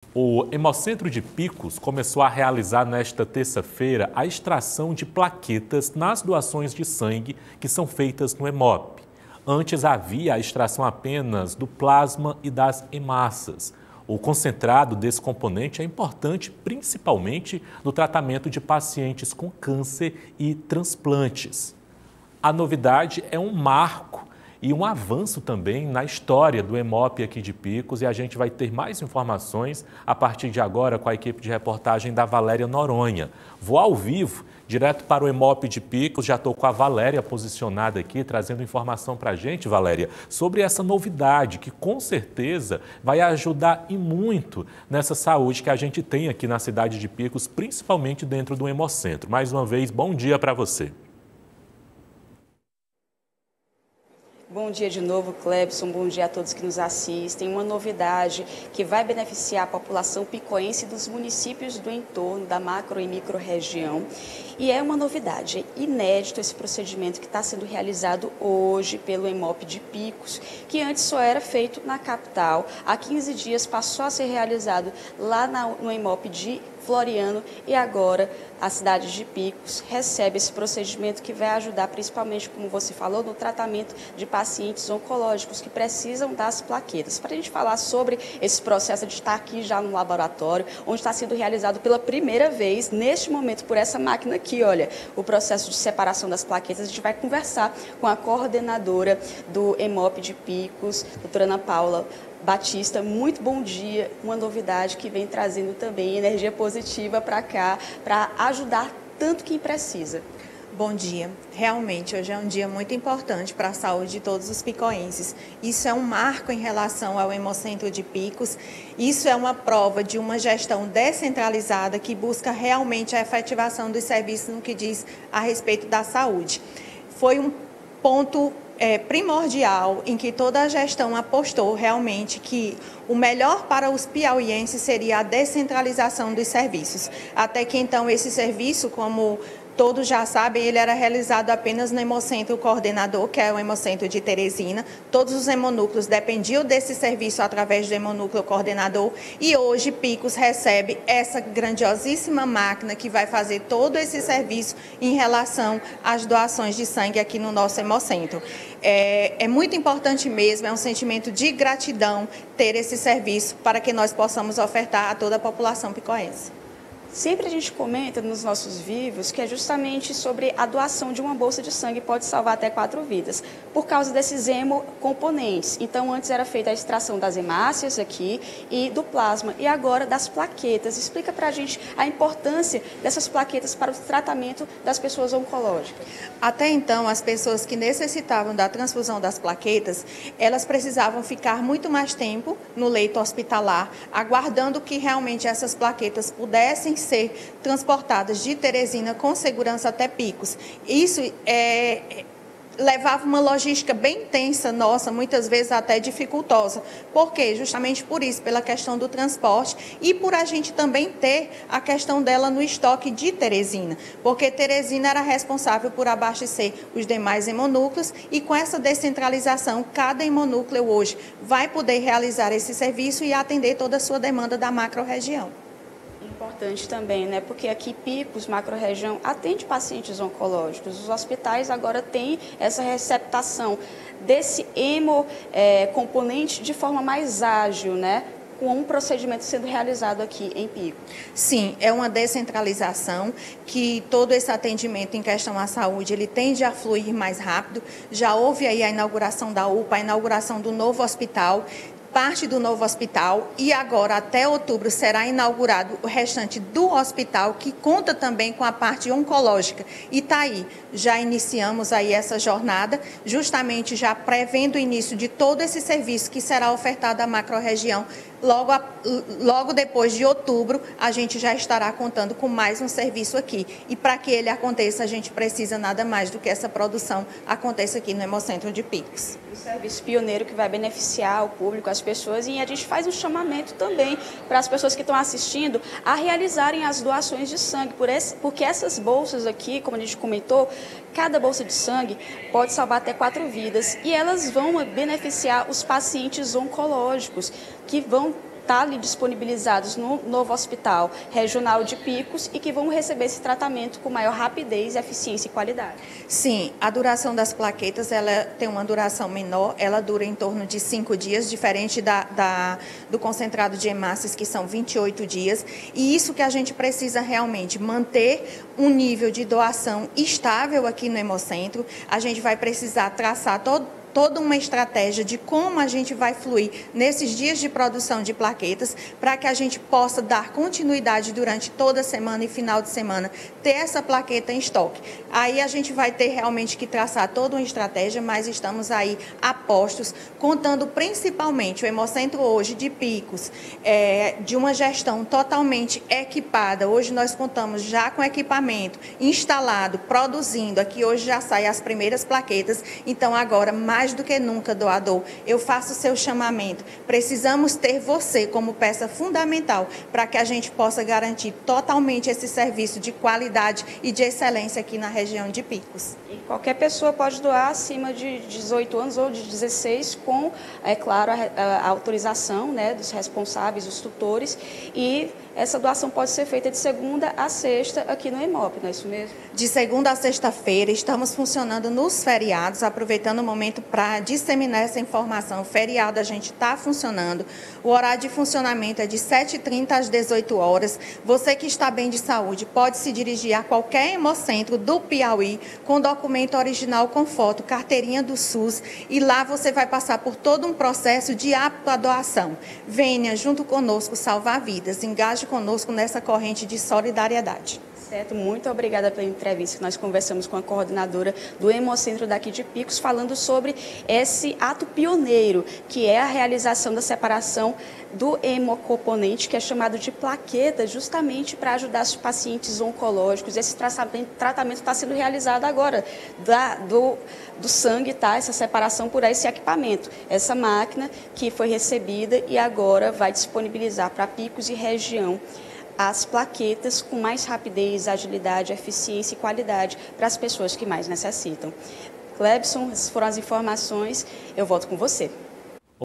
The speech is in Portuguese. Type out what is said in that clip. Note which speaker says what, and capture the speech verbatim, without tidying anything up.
Speaker 1: O Hemocentro de Picos começou a realizar nesta terça-feira a extração de plaquetas nas doações de sangue que são feitas no Hemop. Antes havia a extração apenas do plasma e das hemácias. O concentrado desse componente é importante principalmente no tratamento de pacientes com câncer e transplantes. A novidade é um marco e um avanço também na história do Hemop aqui de Picos, e a gente vai ter mais informações a partir de agora com a equipe de reportagem da Valéria Noronha. Vou ao vivo, direto para o Hemop de Picos, já estou com a Valéria posicionada aqui, trazendo informação para a gente, Valéria, sobre essa novidade que com certeza vai ajudar e muito nessa saúde que a gente tem aqui na cidade de Picos, principalmente dentro do Hemocentro. Mais uma vez, bom dia para você.
Speaker 2: Bom dia de novo, Clebson. Bom dia a todos que nos assistem. Uma novidade que vai beneficiar a população picoense dos municípios do entorno, da macro e micro região. E é uma novidade, é inédito esse procedimento que está sendo realizado hoje pelo Hemop de Picos, que antes só era feito na capital. Há quinze dias passou a ser realizado lá na, no Hemop de Floriano, e agora a cidade de Picos recebe esse procedimento que vai ajudar principalmente, como você falou, no tratamento de pacientes oncológicos que precisam das plaquetas. Para a gente falar sobre esse processo, a gente está aqui já no laboratório, onde está sendo realizado pela primeira vez, neste momento, por essa máquina aqui, olha, o processo de separação das plaquetas. A gente vai conversar com a coordenadora do Hemop de Picos, doutora Ana Paula Batista. Muito bom dia, uma novidade que vem trazendo também energia positiva para cá, para ajudar tanto quem precisa.
Speaker 3: Bom dia. Realmente, hoje é um dia muito importante para a saúde de todos os picoenses. Isso é um marco em relação ao Hemocentro de Picos. Isso é uma prova de uma gestão descentralizada que busca realmente a efetivação dos serviços no que diz a respeito da saúde. Foi um ponto É, primordial em que toda a gestão apostou realmente que o melhor para os piauienses seria a descentralização dos serviços. Até que então esse serviço, como todos já sabem, ele era realizado apenas no Hemocentro Coordenador, que é o Hemocentro de Teresina. Todos os hemonúcleos dependiam desse serviço através do Hemonúcleo Coordenador, e hoje Picos recebe essa grandiosíssima máquina que vai fazer todo esse serviço em relação às doações de sangue aqui no nosso Hemocentro. É, é muito importante mesmo, é um sentimento de gratidão ter esse serviço para que nós possamos ofertar a toda a população picoense.
Speaker 2: Sempre a gente comenta nos nossos vídeos que é justamente sobre a doação de uma bolsa de sangue pode salvar até quatro vidas, por causa desses hemocomponentes. Então, antes era feita a extração das hemácias aqui e do plasma, e agora das plaquetas. Explica pra gente a importância dessas plaquetas para o tratamento das pessoas oncológicas.
Speaker 3: Até então, as pessoas que necessitavam da transfusão das plaquetas, elas precisavam ficar muito mais tempo no leito hospitalar, aguardando que realmente essas plaquetas pudessem ser transportadas de Teresina com segurança até Picos. Isso é, levava uma logística bem intensa nossa, muitas vezes até dificultosa. Por quê? Justamente por isso, pela questão do transporte e por a gente também ter a questão dela no estoque de Teresina, porque Teresina era responsável por abastecer os demais hemonúcleos, e com essa descentralização, cada hemonúcleo hoje vai poder realizar esse serviço e atender toda a sua demanda da macro-região.
Speaker 2: Importante também, né? Porque aqui Picos, macro-região, atende pacientes oncológicos. Os hospitais agora têm essa receptação desse hemocomponente é, de forma mais ágil, né? Com um procedimento sendo realizado aqui em Picos.
Speaker 3: Sim, é uma descentralização que todo esse atendimento em questão à saúde, ele tende a fluir mais rápido. Já houve aí a inauguração da U P A, a inauguração do novo hospital, parte do novo hospital, e agora até outubro será inaugurado o restante do hospital, que conta também com a parte oncológica. E está aí, já iniciamos aí essa jornada, justamente já prevendo o início de todo esse serviço que será ofertado à macro-região. Logo, a, logo depois de outubro, a gente já estará contando com mais um serviço aqui. E para que ele aconteça, a gente precisa nada mais do que essa produção aconteça aqui no Hemocentro de Picos.
Speaker 2: Um serviço pioneiro que vai beneficiar o público, as pessoas, e a gente faz um chamamento também para as pessoas que estão assistindo a realizarem as doações de sangue, por esse, porque essas bolsas aqui, como a gente comentou, cada bolsa de sangue pode salvar até quatro vidas, e elas vão beneficiar os pacientes oncológicos, que vão estar ali disponibilizados no novo Hospital Regional de Picos e que vão receber esse tratamento com maior rapidez, eficiência e qualidade.
Speaker 3: Sim, a duração das plaquetas ela tem uma duração menor, ela dura em torno de cinco dias, diferente da, da, do concentrado de hemácias, que são vinte e oito dias. E isso que a gente precisa realmente manter um nível de doação estável aqui no Hemocentro. A gente vai precisar traçar todo toda uma estratégia de como a gente vai fluir nesses dias de produção de plaquetas, para que a gente possa dar continuidade durante toda a semana e final de semana, ter essa plaqueta em estoque. Aí a gente vai ter realmente que traçar toda uma estratégia, mas estamos aí a postos, contando principalmente o Hemocentro hoje de Picos, é, de uma gestão totalmente equipada. Hoje nós contamos já com equipamento instalado, produzindo, aqui hoje já saem as primeiras plaquetas, então agora mais Mais do que nunca, doador, eu faço o seu chamamento. Precisamos ter você como peça fundamental para que a gente possa garantir totalmente esse serviço de qualidade e de excelência aqui na região de Picos.
Speaker 2: E qualquer pessoa pode doar acima de dezoito anos ou de dezesseis, com, é claro, a, a, a autorização, né, dos responsáveis, dos tutores, e essa doação pode ser feita de segunda a sexta aqui no Hemop, não é isso mesmo?
Speaker 3: De segunda a sexta-feira, estamos funcionando nos feriados, aproveitando o momento para disseminar essa informação. O feriado a gente está funcionando, o horário de funcionamento é de sete e trinta às dezoito horas. Você que está bem de saúde pode se dirigir a qualquer Hemocentro do Piauí com documento original com foto, carteirinha do SUS, e lá você vai passar por todo um processo de apto à doação. Venha junto conosco salvar vidas, engaje conosco nessa corrente de solidariedade.
Speaker 2: Certo, muito obrigada pela entrevista. Nós conversamos com a coordenadora do Hemocentro daqui de Picos, falando sobre esse ato pioneiro, que é a realização da separação do hemocomponente, que é chamado de plaqueta, justamente para ajudar os pacientes oncológicos. Esse tratamento está sendo realizado agora, da, do, do sangue, tá? Essa separação por esse equipamento, essa máquina que foi recebida e agora vai disponibilizar para Picos e região as plaquetas com mais rapidez, agilidade, eficiência e qualidade para as pessoas que mais necessitam. Clebson, essas foram as informações. Eu volto com você.